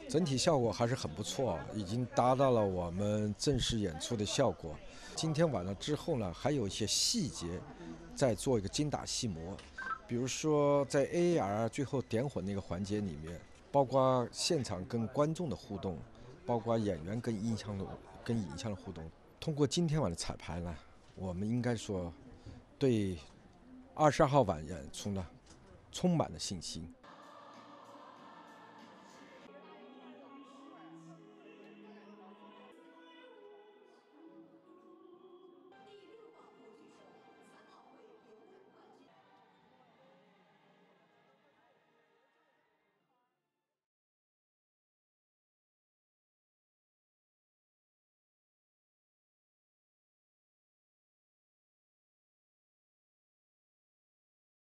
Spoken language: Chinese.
整体效果还是很不错，已经达到了我们正式演出的效果。今天晚上之后呢，还有一些细节在做一个精打细磨，比如说在 AR 最后点火那个环节里面，包括现场跟观众的互动，包括演员跟影像的互动。通过今天晚的彩排呢，我们应该说对22号晚演出呢充满了信心。